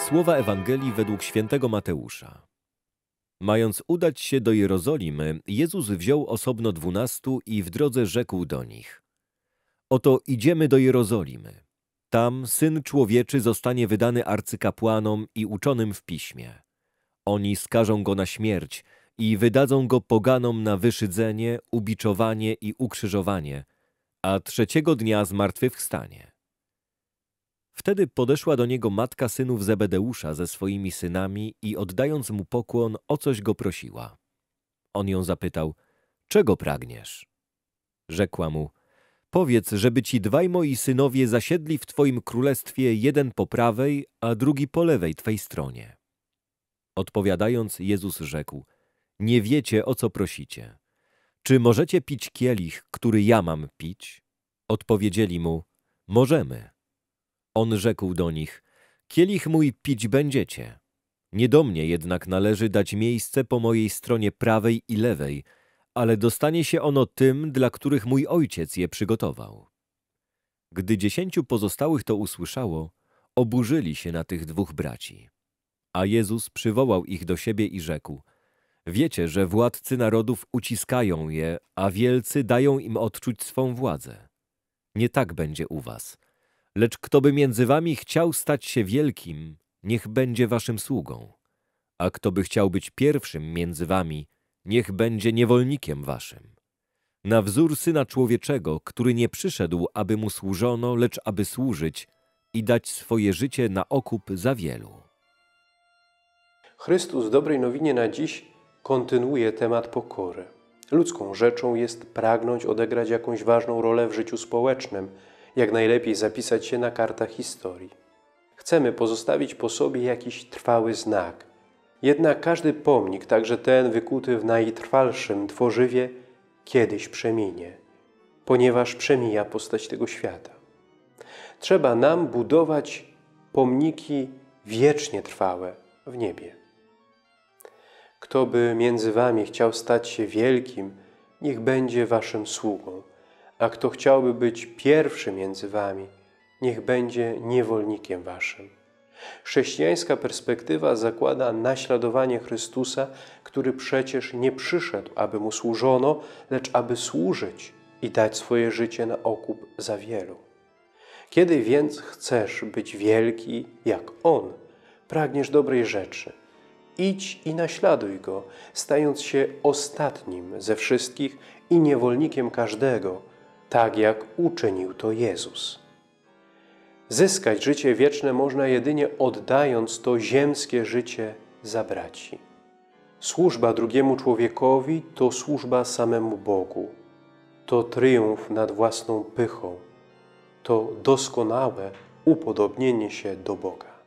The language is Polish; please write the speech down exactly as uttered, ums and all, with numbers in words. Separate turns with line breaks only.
Słowa Ewangelii według świętego Mateusza. Mając udać się do Jerozolimy, Jezus wziął osobno dwunastu i w drodze rzekł do nich: Oto idziemy do Jerozolimy. Tam Syn Człowieczy zostanie wydany arcykapłanom i uczonym w piśmie. Oni skażą Go na śmierć i wydadzą Go poganom na wyszydzenie, ubiczowanie i ukrzyżowanie, a trzeciego dnia zmartwychwstanie. Wtedy podeszła do Niego matka synów Zebedeusza ze swoimi synami i oddając Mu pokłon, o coś Go prosiła. On ją zapytał: czego pragniesz? Rzekła Mu: powiedz, żeby ci dwaj moi synowie zasiedli w Twoim królestwie, jeden po prawej, a drugi po lewej Twej stronie. Odpowiadając, Jezus rzekł: nie wiecie, o co prosicie. Czy możecie pić kielich, który ja mam pić? Odpowiedzieli Mu: możemy. On rzekł do nich: kielich mój pić będziecie. Nie do mnie jednak należy dać miejsce po mojej stronie prawej i lewej, ale dostanie się ono tym, dla których mój Ojciec je przygotował. Gdy dziesięciu pozostałych to usłyszało, oburzyli się na tych dwóch braci. A Jezus przywołał ich do siebie i rzekł: wiecie, że władcy narodów uciskają je, a wielcy dają im odczuć swą władzę. Nie tak będzie u was. Lecz kto by między wami chciał stać się wielkim, niech będzie waszym sługą. A kto by chciał być pierwszym między wami, niech będzie niewolnikiem waszym. Na wzór Syna Człowieczego, który nie przyszedł, aby Mu służono, lecz aby służyć i dać swoje życie na okup za wielu.
Chrystus w dobrej nowinie na dziś kontynuuje temat pokory. Ludzką rzeczą jest pragnąć odegrać jakąś ważną rolę w życiu społecznym, jak najlepiej zapisać się na kartach historii. Chcemy pozostawić po sobie jakiś trwały znak. Jednak każdy pomnik, także ten wykuty w najtrwalszym tworzywie, kiedyś przeminie, ponieważ przemija postać tego świata. Trzeba nam budować pomniki wiecznie trwałe w niebie. Kto by między wami chciał stać się wielkim, niech będzie waszym sługą. A kto chciałby być pierwszy między wami, niech będzie niewolnikiem waszym. Chrześcijańska perspektywa zakłada naśladowanie Chrystusa, który przecież nie przyszedł, aby Mu służono, lecz aby służyć i dać swoje życie na okup za wielu. Kiedy więc chcesz być wielki jak On, pragniesz dobrej rzeczy, idź i naśladuj Go, stając się ostatnim ze wszystkich i niewolnikiem każdego, tak jak uczynił to Jezus. Zyskać życie wieczne można jedynie oddając to ziemskie życie za braci. Służba drugiemu człowiekowi to służba samemu Bogu. To triumf nad własną pychą. To doskonałe upodobnienie się do Boga.